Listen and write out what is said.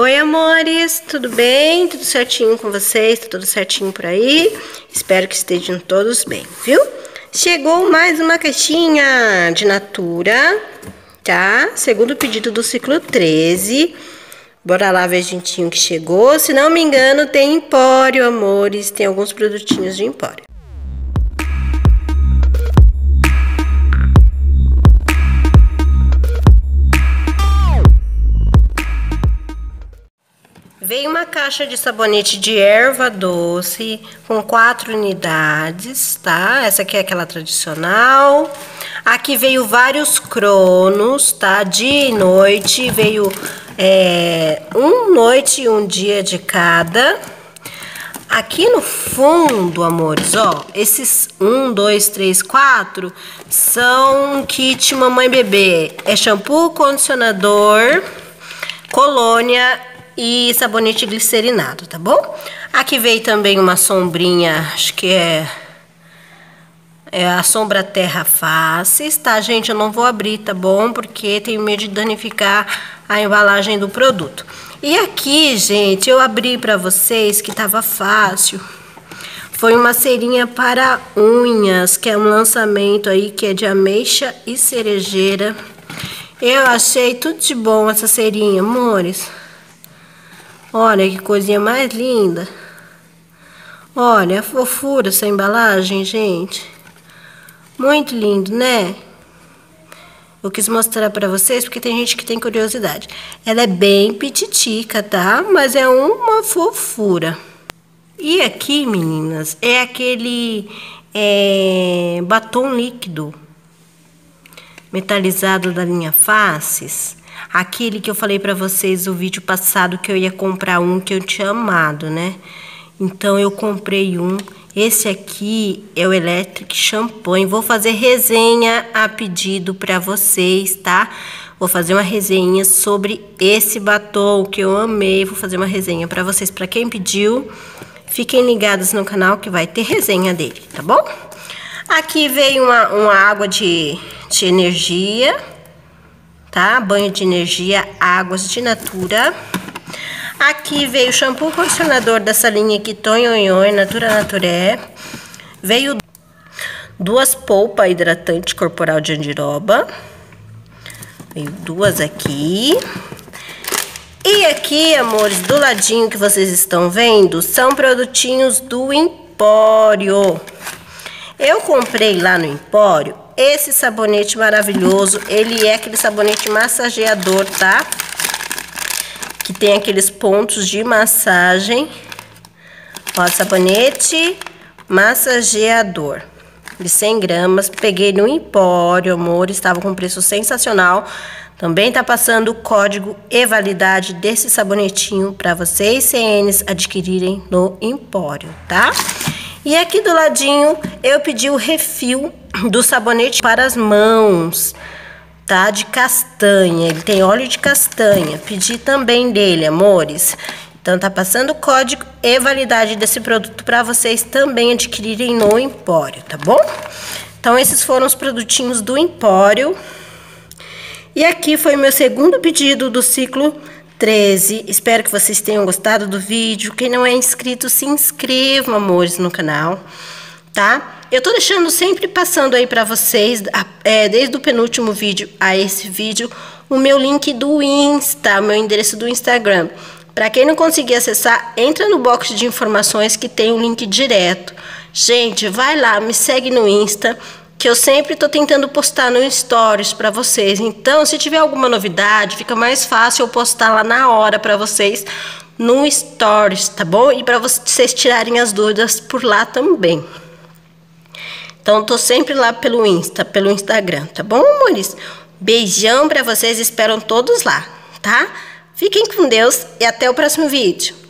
Oi, amores, tudo bem? Tudo certinho com vocês? Tá tudo certinho por aí? Espero que estejam todos bem, viu? Chegou mais uma caixinha de Natura, tá? Segundo pedido do ciclo 13. Bora lá ver juntinho que chegou. Se não me engano, tem Empório, amores. Tem alguns produtinhos de Empório. Veio uma caixa de sabonete de erva doce com 4 unidades, tá? Essa aqui é aquela tradicional. Aqui veio vários cronos, tá? Dia e noite. Veio uma noite e um dia de cada. Aqui no fundo, amores, ó, esses 1, 2, 3, 4 são um kit mamãe bebê. É shampoo, condicionador, colônia e sabonete glicerinado, tá bom? Aqui veio também uma sombrinha, acho que é a sombra Terra Faces, tá, gente? Eu não vou abrir, tá bom? Porque tenho medo de danificar a embalagem do produto. E aqui, gente, eu abri pra vocês que tava fácil. Foi uma cerinha para unhas, que é um lançamento aí que é de ameixa e cerejeira. Eu achei tudo de bom essa cerinha, amores. Olha que coisinha mais linda. Olha a fofura essa embalagem, gente. Muito lindo, né? Eu quis mostrar pra vocês porque tem gente que tem curiosidade. Ela é bem pititica, tá? Mas é uma fofura. E aqui, meninas, é aquele batom líquido metalizado da linha Faces. Aquele que eu falei pra vocês no vídeo passado que eu ia comprar um que eu tinha amado, né? Então eu comprei um. Esse aqui é o Electric Shampoo. Vou fazer resenha a pedido pra vocês, tá? Vou fazer uma resenha sobre esse batom que eu amei. Vou fazer uma resenha pra vocês, pra quem pediu. Fiquem ligados no canal que vai ter resenha dele, tá bom? Aqui veio uma água de energia, tá? Banho de energia, águas de Natura. Aqui veio o shampoo condicionador dessa linha aqui, Tonhonhon, Natura Naturé. Veio 2 polpa hidratante corporal de andiroba. Veio 2 aqui. E aqui, amores, do ladinho que vocês estão vendo, são produtinhos do Empório. Eu comprei lá no Empório esse sabonete maravilhoso. Ele é aquele sabonete massageador, tá? Que tem aqueles pontos de massagem. Ó, sabonete massageador de 100 gramas. Peguei no Empório, amor. Estava com preço sensacional. Também tá passando o código e validade desse sabonetinho para vocês, CNs, adquirirem no Empório, tá? E aqui do ladinho eu pedi o refil do sabonete para as mãos, tá? De castanha, ele tem óleo de castanha. Pedi também dele, amores. Então tá passando o código e validade desse produto para vocês também adquirirem no Empório, tá bom? Então esses foram os produtinhos do Empório. E aqui foi o meu segundo pedido do ciclo 13. Espero que vocês tenham gostado do vídeo. Quem não é inscrito, se inscreva, amores, no canal, tá? Eu tô deixando sempre passando aí pra vocês, desde o penúltimo vídeo a esse vídeo, o meu link do Insta, meu endereço do Instagram. Pra quem não conseguir acessar, entra no box de informações que tem um link direto. Gente, vai lá, me segue no Insta, que eu sempre tô tentando postar no Stories pra vocês. Então, se tiver alguma novidade, fica mais fácil eu postar lá na hora pra vocês no Stories, tá bom? E pra vocês tirarem as dúvidas por lá também. Então, tô sempre lá pelo Insta, pelo Instagram, tá bom, amores? Beijão pra vocês, esperam todos lá, tá? Fiquem com Deus e até o próximo vídeo.